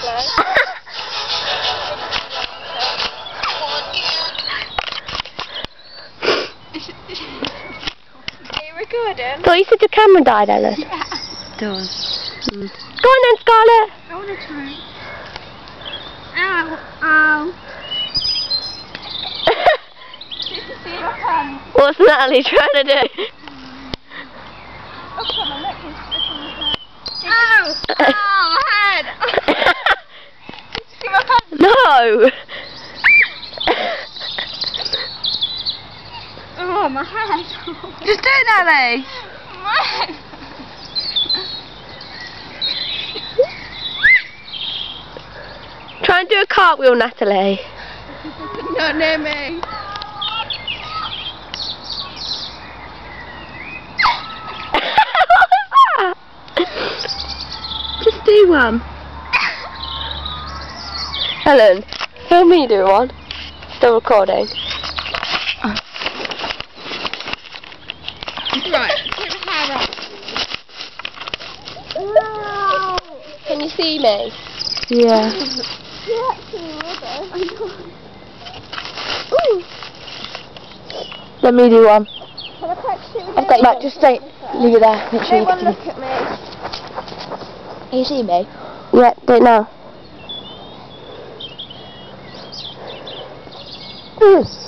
Are you recording? Thought you said your camera died, Ellen. Yeah. It does. Go on then, Scarlett. I want to try. Ow, ow. You can see my hand. What's Natalie trying to do? Oh, come on, look, he's sticking my hand. Ow! Ow, my head! Did you see my hand? No! Oh, my head. Just do it, Natalie. My head. Try and do a cartwheel, Natalie. Not near me. What was that? Just do one. Helen, film me do one. Still recording. Right, put the hair up. Wow. Can you see me? Yeah. You're actually rubbish. Ooh. Let me do one. Can I catch you? Back, just stay. Leave it there. Make sure you Everyone get look at me. Can you see me? Yeah, do it now.